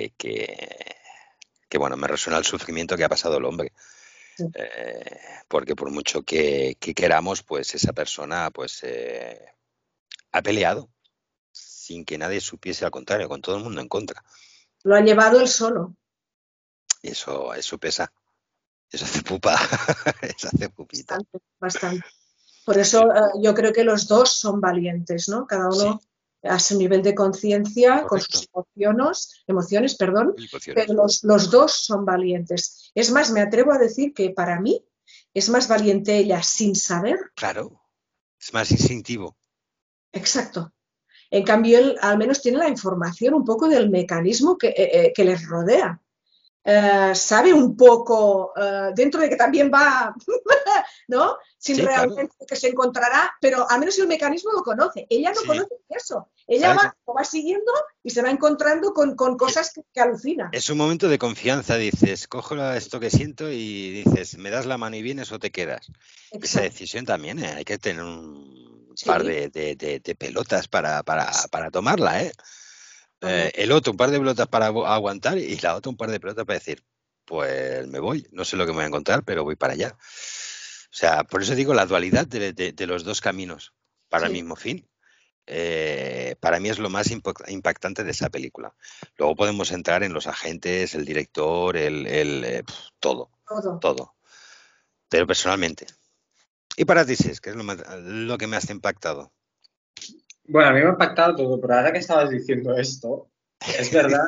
S2: bueno, me resuena el sufrimiento que ha pasado el hombre.
S1: Sí.
S2: Porque por mucho que queramos, pues esa persona pues ha peleado sin que nadie supiese, al contrario, con todo el mundo en contra.
S1: Lo ha llevado él solo.
S2: Y eso pesa. Eso hace pupa. Eso hace pupita.
S1: Bastante, bastante. Por eso yo creo que los dos son valientes, ¿no? Cada uno a su nivel de conciencia, con sus emociones, pero los dos son valientes. Es más, me atrevo a decir que para mí es más valiente ella sin saber.
S2: Claro, es más instintivo.
S1: Exacto. En cambio, él al menos tiene la información un poco del mecanismo que les rodea. Sabe un poco, dentro de que también va, ¿no? Sin
S2: Sí,
S1: realmente
S2: claro.
S1: que se encontrará, pero al menos el mecanismo lo conoce. Ella no conoce eso. Ella lo va siguiendo y se va encontrando con cosas que alucina.
S2: Es un momento de confianza, dices, cojo esto que siento y dices, me das la mano y vienes o te quedas.
S1: Exacto.
S2: Esa decisión también, hay que tener un par de pelotas para tomarla, ¿eh? El otro un par de pelotas para aguantar y la otra un par de pelotas para decir, pues me voy, no sé lo que me voy a encontrar, pero voy para allá. O sea, por eso digo la dualidad de los dos caminos para el mismo fin. Para mí es lo más impactante de esa película. Luego podemos entrar en los agentes, el director, todo. Pero personalmente. ¿Y para ti, Sis, qué es lo que más te ha impactado?
S3: Bueno, a mí me ha impactado todo, pero ahora que estabas diciendo esto, es verdad,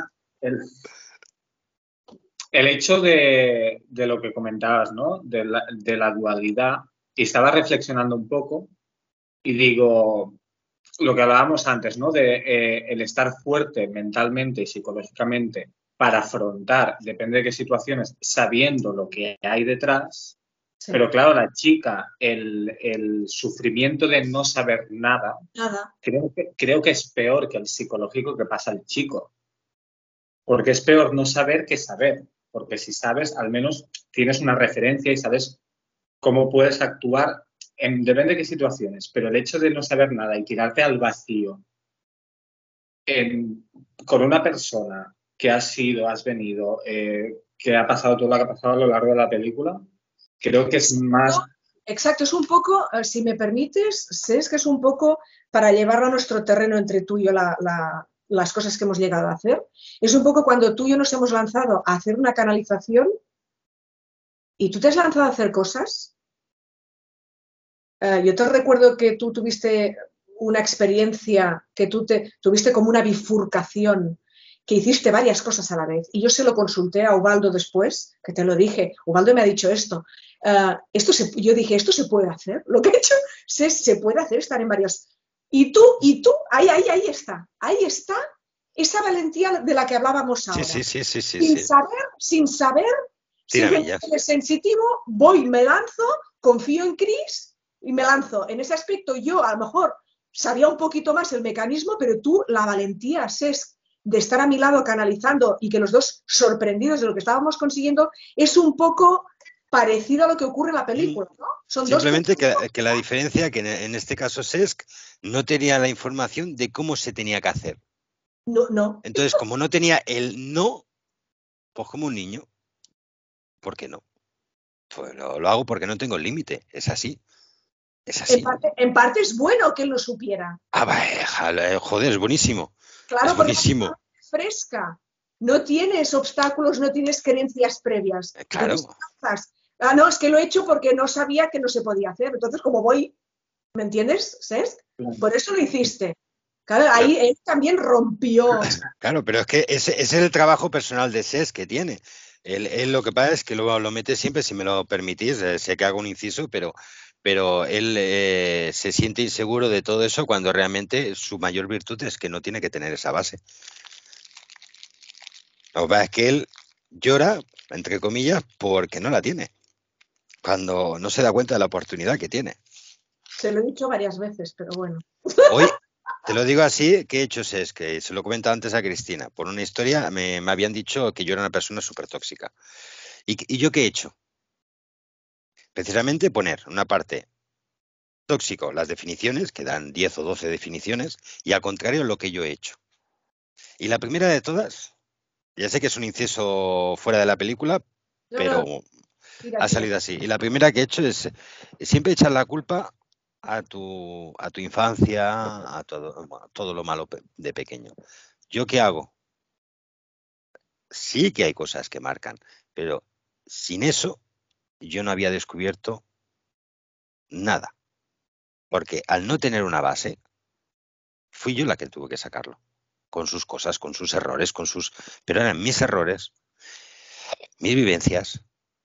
S3: el hecho de lo que comentabas, ¿no? De la dualidad, y estaba reflexionando un poco y digo, lo que hablábamos antes, ¿no? De el estar fuerte mentalmente y psicológicamente para afrontar, depende de qué situaciones, sabiendo lo que hay detrás. Sí. Pero claro, la chica, el sufrimiento de no saber nada, creo que es peor que el psicológico que pasa al chico. Porque es peor no saber que saber. Porque si sabes, al menos tienes una referencia y sabes cómo puedes actuar depende de qué situaciones. Pero el hecho de no saber nada y tirarte al vacío con una persona que has venido, que ha pasado todo lo que ha pasado a lo largo de la película, creo que es más...
S1: Exacto, es un poco, si me permites, es que es un poco para llevarlo a nuestro terreno entre tú y yo las cosas que hemos llegado a hacer. Es un poco cuando tú y yo nos hemos lanzado a hacer una canalización y tú te has lanzado a hacer cosas. Yo te recuerdo que tú tuviste una experiencia, que tú tuviste como una bifurcación, que hiciste varias cosas a la vez. Y yo se lo consulté a Ubaldo después, que te lo dije. Ubaldo me ha dicho esto. Yo dije, ¿esto se puede hacer? Lo que he hecho se puede hacer, estar en varios. Y tú, ahí está. Ahí está esa valentía de la que hablábamos ahora.
S2: Sí.
S1: Sin saber, simplemente sensitivo, voy, me lanzo, confío en Chris y me lanzo. En ese aspecto yo a lo mejor sabía un poquito más el mecanismo, pero tú la valentía, de estar a mi lado canalizando y que los dos sorprendidos de lo que estábamos consiguiendo, es un poco parecido a lo que ocurre en la película, ¿no?
S2: Son simplemente que la diferencia que en este caso Cesc no tenía la información de cómo se tenía que hacer.
S1: No.
S2: Entonces, como no tenía el no, pues como un niño, ¿por qué no? Pues lo hago porque no tengo límite, es así. Es así.
S1: En parte es bueno que él lo supiera.
S2: Joder, es buenísimo.
S1: Claro,
S2: es buenísimo.
S1: Porque es fresca. No tienes obstáculos, no tienes creencias previas.
S2: Claro.
S1: No, es que lo he hecho porque no sabía que no se podía hacer. Entonces, como voy, ¿me entiendes, Cesc? Por eso lo hiciste. Claro, ahí él también rompió.
S2: Claro, pero es que ese es el trabajo personal de Cesc que tiene. Él lo que pasa es que lo mete siempre, si me lo permitís, sé que hago un inciso, pero él se siente inseguro de todo eso cuando realmente su mayor virtud es que no tiene que tener esa base. Lo que pasa es que él llora, entre comillas, porque no la tiene, cuando no se da cuenta de la oportunidad que tiene.
S1: Se lo he dicho varias veces, pero bueno.
S2: Te lo digo así, ¿qué he hecho es que se lo he comentado antes a Cristina. Por una historia me habían dicho que yo era una persona súper tóxica. ¿Y yo qué he hecho? Precisamente poner una parte tóxico, las definiciones, que dan 10 o 12 definiciones, y al contrario lo que yo he hecho. Y la primera de todas, ya sé que es un inciso fuera de la película,
S1: No,
S2: pero
S1: no, tira,
S2: ha
S1: tira.
S2: salido así. Y la primera que he hecho es siempre echar la culpa a tu infancia, a todo lo malo de pequeño. ¿Yo qué hago? Sí que hay cosas que marcan, pero sin eso yo no había descubierto nada, porque al no tener una base, fui yo la que tuve que sacarlo, con sus cosas, con sus errores, pero eran mis errores, mis vivencias.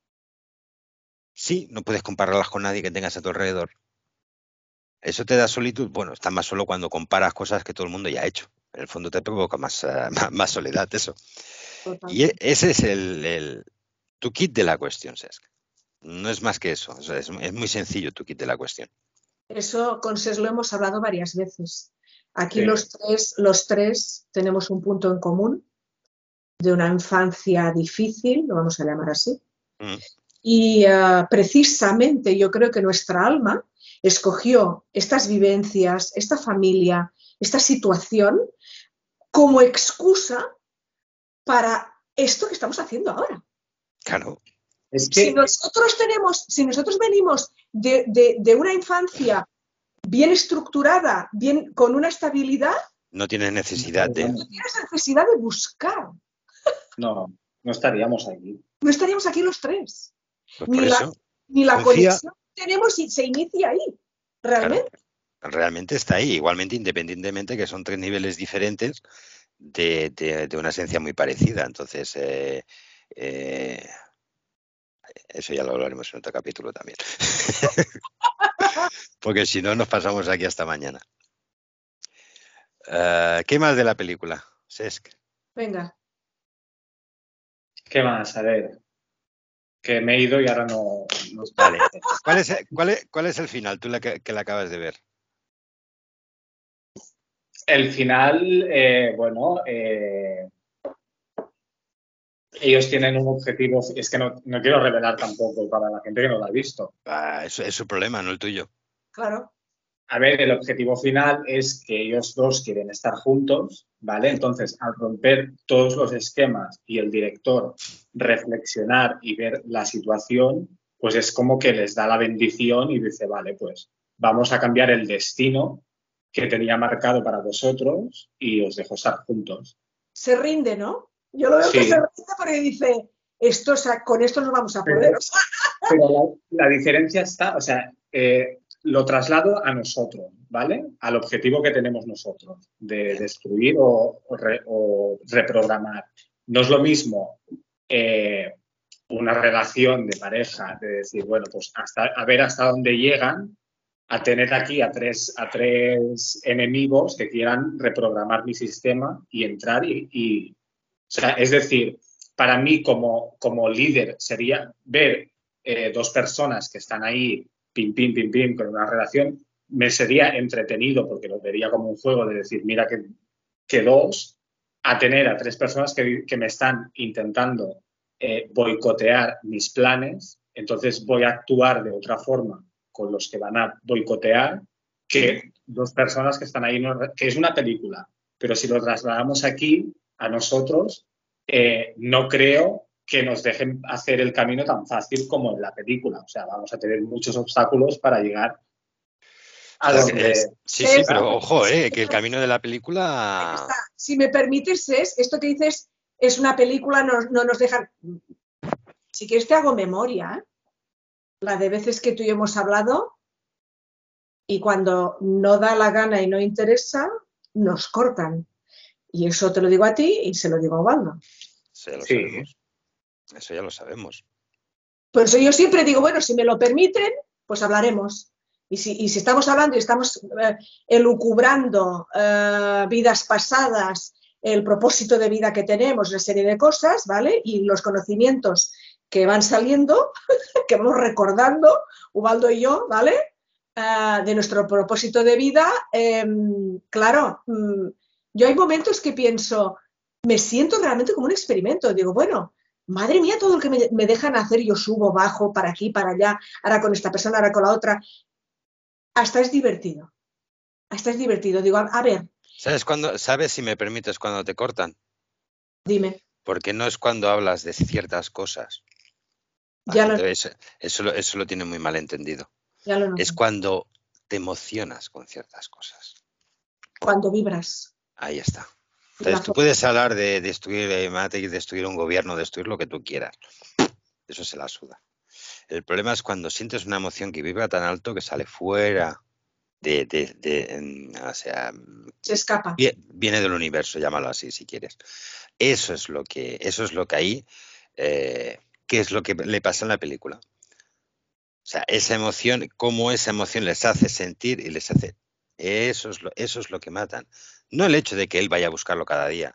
S2: Sí, no puedes compararlas con nadie que tengas a tu alrededor. ¿Eso te da solitud? Bueno, estás más solo cuando comparas cosas que todo el mundo ya ha hecho. En el fondo te provoca más soledad eso. Y
S1: Totalmente.
S2: ese es tu kit de la cuestión, Cesc. No es más que eso. O sea, es muy sencillo tu kit de la cuestión.
S1: Eso con SES lo hemos hablado varias veces. Aquí
S3: Sí,
S1: los tres tenemos un punto en común de una infancia difícil, lo vamos a llamar así.
S2: Mm,
S1: Y precisamente yo creo que nuestra alma escogió estas vivencias, esta familia, esta situación como excusa para esto que estamos haciendo ahora.
S2: claro,
S3: es que
S1: Si nosotros venimos de una infancia bien estructurada, bien, con una estabilidad,
S2: no tienes
S3: no
S2: necesidad de...
S3: estaríamos,
S1: no tienes necesidad de buscar.
S3: no estaríamos aquí.
S1: No estaríamos aquí los tres.
S2: Pues por
S1: Ni la,
S2: eso,
S1: ni la
S2: confía,
S1: conexión que tenemos se inicia ahí,
S2: claro,
S1: realmente.
S2: realmente está ahí. Igualmente, independientemente que son 3 niveles diferentes de una esencia muy parecida. Entonces, eh, eso ya lo hablaremos en otro capítulo también. Porque si no, nos pasamos aquí hasta mañana. ¿Qué más de la película, Cesc?
S1: Venga,
S3: ¿Qué más? A ver, que me he ido y ahora no sé.
S2: Vale. ¿Cuál es el final? Tú que la acabas de ver.
S3: El final, bueno, ellos tienen un objetivo, es que no quiero revelar tampoco para la gente que no lo ha visto.
S2: Eso es su problema, no el tuyo.
S1: claro.
S3: A ver, el objetivo final es que ellos dos quieren estar juntos, ¿vale? Entonces, al romper todos los esquemas y el director reflexionar y ver la situación, pues es como que les da la bendición y dice, vale, pues vamos a cambiar el destino que tenía marcado para vosotros y os dejo estar juntos.
S1: Se rinde, ¿no? Yo lo veo que se
S3: Sí,
S1: rinde porque dice, con esto no vamos a
S3: pero,
S1: poder. O sea,
S3: pero la diferencia está, o sea, lo traslado a nosotros, ¿vale? Al objetivo que tenemos nosotros, de
S2: Bien.
S3: destruir o reprogramar. No es lo mismo una relación de pareja, de decir, bueno, pues a ver hasta dónde llegan, a tener aquí a tres enemigos que quieran reprogramar mi sistema y entrar o sea, es decir, para mí como líder sería ver dos personas que están ahí, pim, pim, pim, pim, con una relación, me sería entretenido porque lo vería como un juego de decir, mira que dos, a tener a tres personas que me están intentando boicotear mis planes, entonces voy a actuar de otra forma con los que van a boicotear que dos personas que están ahí, que es una película, pero si lo trasladamos aquí a nosotros, no creo que nos dejen hacer el camino tan fácil como en la película. O sea, vamos a tener muchos obstáculos para llegar
S2: O
S3: a
S2: sea,
S3: donde...
S2: sí, pero ojo,
S1: si
S2: que el camino de la película...
S1: si me permites, esto que dices es una película, no nos dejan. Si quieres te hago memoria, ¿eh? La de veces que tú y yo hemos hablado y cuando no da la gana y no interesa, nos cortan. Y eso te lo digo a ti y se lo digo a Ubaldo.
S2: Eso ya lo
S3: Sí,
S2: sabemos. Eso ya lo sabemos.
S1: Por eso yo siempre digo, bueno, si me lo permiten, pues hablaremos. Y si estamos hablando y estamos elucubrando vidas pasadas, el propósito de vida que tenemos, una serie de cosas, ¿vale? Y los conocimientos que van saliendo, que vamos recordando, Ubaldo y yo, ¿vale? de nuestro propósito de vida, claro, yo hay momentos que pienso, me siento realmente como un experimento. Digo, bueno, madre mía, todo lo que me dejan hacer, yo subo, bajo, para aquí, para allá, ahora con esta persona, ahora con la otra. Hasta es divertido. Hasta es divertido. Digo, a ver,
S2: ¿Sabes si me permites cuando te cortan?
S1: dime.
S2: Porque no es cuando hablas de ciertas cosas. La
S1: Ya
S2: gente eso lo tiene muy mal entendido.
S1: lo
S2: Es
S1: noto.
S2: cuando te emocionas con ciertas cosas.
S1: Cuando vibras.
S2: Ahí está.
S1: De la
S2: Entonces tú puedes hablar de destruir Matrix, destruir un gobierno, destruir lo que tú quieras. Eso se la suda. El problema es cuando sientes una emoción que vibra tan alto que sale fuera o sea,
S1: se escapa.
S2: viene del universo, llámalo así si quieres. Eso es lo que ahí, ¿qué es lo que le pasa en la película? O sea, esa emoción, cómo esa emoción les hace sentir y les hace, eso es lo que matan. No el hecho de que él vaya a buscarlo cada día,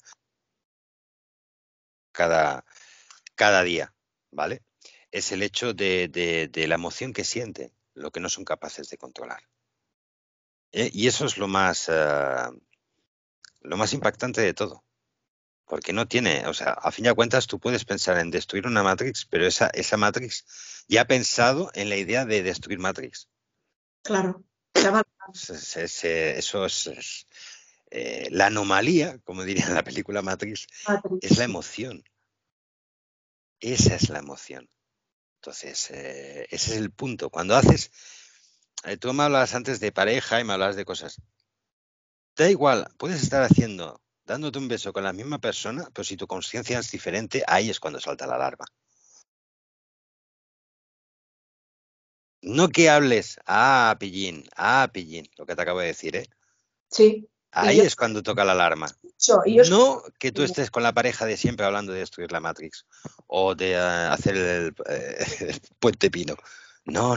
S2: cada día, ¿vale? Es el hecho de la emoción que siente, lo que no son capaces de controlar. Y eso es lo más impactante de todo. Porque no tiene, o sea, a fin de cuentas tú puedes pensar en destruir una Matrix, pero esa Matrix ya ha pensado en la idea de destruir Matrix.
S1: Claro.
S2: Eso es la anomalía, como diría en la película Matrix, es la emoción. Esa es la emoción. Entonces, ese es el punto. Cuando haces, tú me hablabas antes de pareja y me hablabas de cosas. Da igual, puedes estar dándote un beso con la misma persona, pero si tu conciencia es diferente, ahí es cuando salta la alarma. No que hables, pillín, lo que te acabo de decir, ¿eh?
S1: Sí.
S2: Ahí es cuando toca la alarma. No que tú estés con la pareja de siempre hablando de destruir la Matrix o de hacer el puente Pino. No.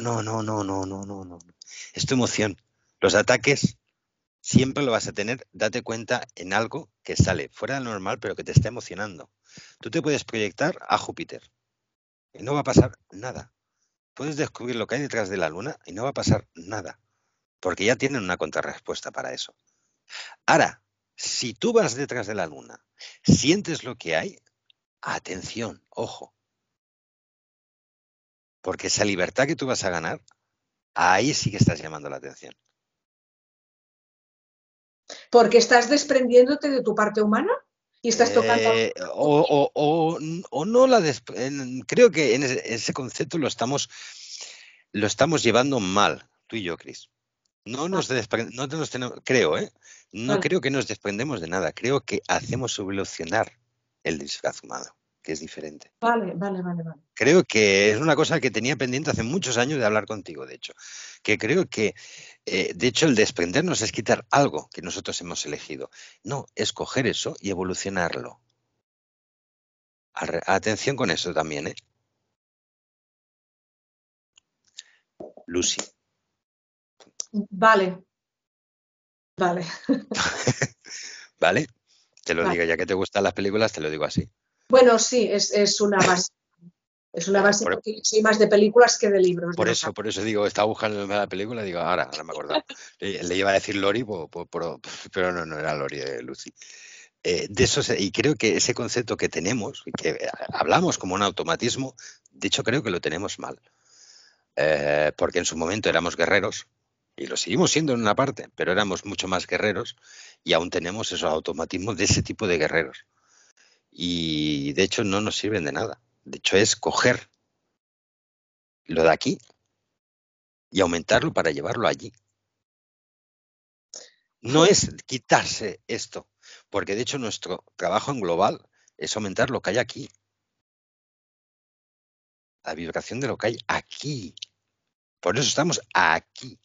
S2: Es tu emoción. Los ataques siempre lo vas a tener, date cuenta en algo que sale fuera de lo normal, pero que te está emocionando. Tú te puedes proyectar a Júpiter y no va a pasar nada. Puedes descubrir lo que hay detrás de la Luna y no va a pasar nada, porque ya tienen una contrarrespuesta para eso. Ahora, si tú vas detrás de la Luna, sientes lo que hay, atención, ojo, porque esa libertad que tú vas a ganar, ahí sí que estás llamando la atención.
S1: Porque estás desprendiéndote de tu parte humana y estás tocando.
S2: O no creo que en ese concepto lo estamos llevando mal, tú y yo, Cris. No nos tenemos, creo, no creo que nos desprendemos de nada. Creo que hacemos evolucionar el disfraz humano, que es diferente.
S1: Vale.
S2: Creo que es una cosa que tenía pendiente hace muchos años de hablar contigo, de hecho. Que creo que, de hecho, el desprendernos es quitar algo que nosotros hemos elegido. No, es coger eso y evolucionarlo. Atención con eso también, ¿eh? Lucy.
S1: Vale.
S2: ¿Vale? Te lo digo, ya que te gustan las películas, te lo digo así.
S1: Bueno, sí, es una base. Es una base porque soy más de películas que de libros.
S2: Por eso digo, estaba buscando la película y digo, ahora me he acordado. Le iba a decir Lori, pero no era Lori, Lucy. De eso, y creo que ese concepto que tenemos, que hablamos como un automatismo, de hecho creo que lo tenemos mal. Porque en su momento éramos guerreros, y lo seguimos siendo en una parte, pero éramos mucho más guerreros, y aún tenemos esos automatismos de ese tipo de guerreros. Y de hecho no nos sirven de nada. De hecho es coger lo de aquí y aumentarlo para llevarlo allí. No es quitarse esto, porque de hecho nuestro trabajo en global es aumentar lo que hay aquí. La vibración de lo que hay aquí. Por eso estamos aquí.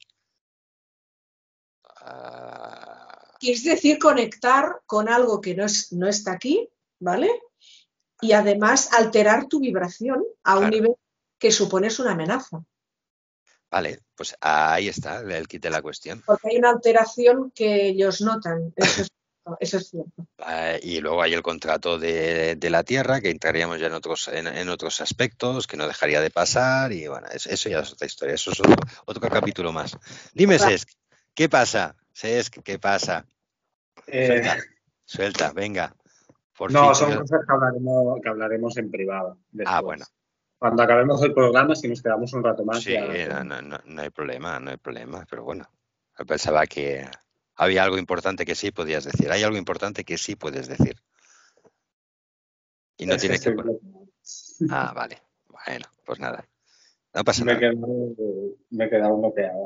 S1: Es decir, conectar con algo que no está aquí, ¿vale? Y además alterar tu vibración a un nivel que supones una amenaza.
S2: Vale, pues ahí está el kit de la cuestión.
S1: Porque hay una alteración que ellos notan. Eso es Eso es cierto.
S2: Y luego hay el contrato de la tierra, que entraríamos ya en otros aspectos, que no dejaría de pasar, y bueno, eso ya es otra historia, eso es otro capítulo más. Dime,
S1: Vale.
S2: Cesc, ¿qué pasa? Cesc, ¿qué pasa? Suelta, venga. Por
S3: No,
S2: fin.
S3: son cosas que hablaremos en privado después.
S2: Bueno.
S3: Cuando acabemos el programa, si nos quedamos un rato más,
S2: Sí,
S3: ya...
S2: no hay problema, pero bueno, pensaba que había algo importante que sí podías decir. Hay algo importante que sí puedes decir. Y no
S3: Es que
S2: tiene que...
S3: estoy bloqueado.
S2: Vale. Bueno, pues nada. No pasa
S3: Me
S2: nada.
S3: he quedado bloqueado.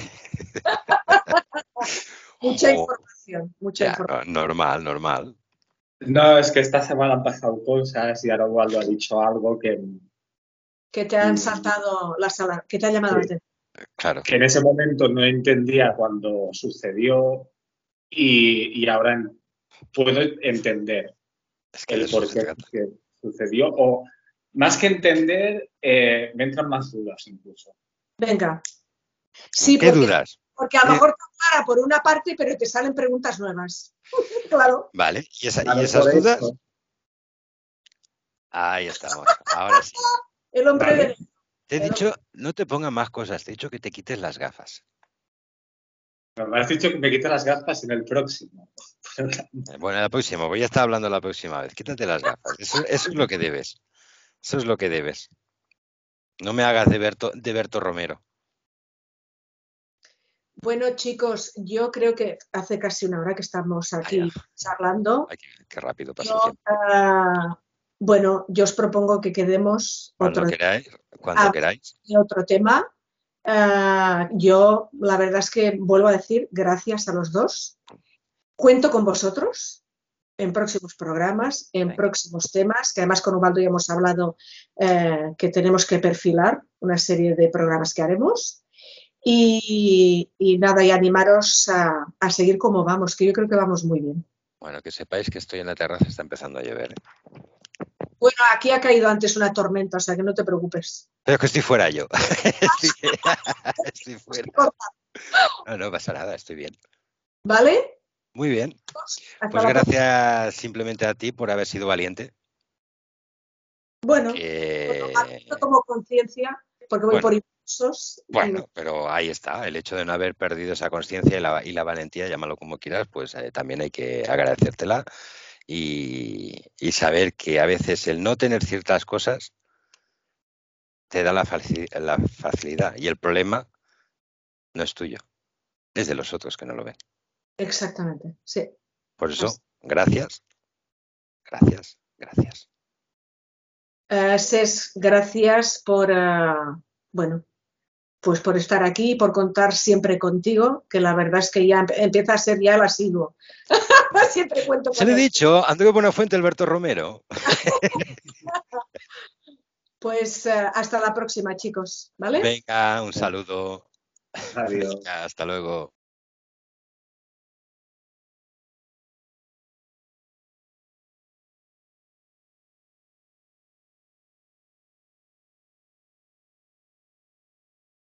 S1: Mucha información, mucha
S2: Ya,
S1: información.
S2: normal.
S3: No, es que esta semana han pasado cosas y ahora Waldo ha dicho algo que
S1: Que te han saltado la sala, que te ha llamado la
S3: Sí.
S1: atención.
S2: Claro.
S3: en ese momento no entendía cuando sucedió y ahora puedo entender
S2: Es que de
S3: el
S2: eso
S3: por
S2: se
S3: qué
S2: trata.
S3: sucedió. O más que entender, me entran más dudas incluso.
S1: Venga. Sí,
S2: ¿Qué dudas?
S1: porque a lo mejor te aclara por una parte, pero te salen preguntas nuevas. Claro.
S2: Vale, ¿y
S3: Claro,
S2: esas
S3: por
S2: dudas?
S3: eso.
S2: Ahí estamos, ahora sí.
S1: El hombre
S3: Vale.
S1: de...
S2: Te he dicho, no te pongas más cosas, te he dicho que te quites las gafas.
S3: No, me has dicho que me quite las gafas en el próximo.
S2: Bueno, la próxima, voy a estar hablando la próxima vez. Quítate las gafas, eso es lo que debes. Eso es lo que debes. No me hagas de Berto Romero.
S1: Bueno, chicos, yo creo que hace casi una hora que estamos aquí charlando.
S2: Ay, qué rápido pasa el
S1: Yo,
S2: tiempo.
S1: bueno, yo os propongo que quedemos
S2: Cuando queráis.
S1: otro tema. Yo, la verdad es que vuelvo a decir gracias a los dos. Cuento con vosotros en próximos programas, en
S2: Venga.
S1: próximos temas, que además con Ubaldo ya hemos hablado que tenemos que perfilar una serie de programas que haremos. Y nada, y animaros a seguir como vamos, que yo creo que vamos muy bien.
S2: Bueno, que sepáis que estoy en la terraza, está empezando a llover.
S1: Bueno, aquí ha caído antes una tormenta, o sea que no te preocupes.
S2: Pero es que estoy fuera yo. Estoy fuera. No pasa nada, estoy bien.
S1: ¿Vale?
S2: Muy bien.
S1: Hasta
S2: Pues
S1: la
S2: gracias simplemente a ti por haber sido valiente.
S1: Bueno,
S2: Que...
S1: tomo conciencia porque voy por impulsos.
S2: Bueno, pero ahí está, el hecho de no haber perdido esa conciencia y la valentía, llámalo como quieras, pues también hay que agradecértela y saber que a veces el no tener ciertas cosas te da la facilidad y el problema no es tuyo, es de los otros que no lo ven.
S1: Exactamente, sí.
S2: Por eso, gracias.
S1: Ses, gracias por, bueno, pues por estar aquí, por contar siempre contigo, que la verdad es que ya empieza a ser ya el asiduo. Siempre cuento
S2: Se
S1: con
S2: lo he
S1: él.
S2: dicho, Andrés Buenafuente, Alberto Romero.
S1: Pues hasta la próxima, chicos, ¿vale?
S2: Venga, un saludo.
S3: Adiós.
S2: Venga, hasta luego.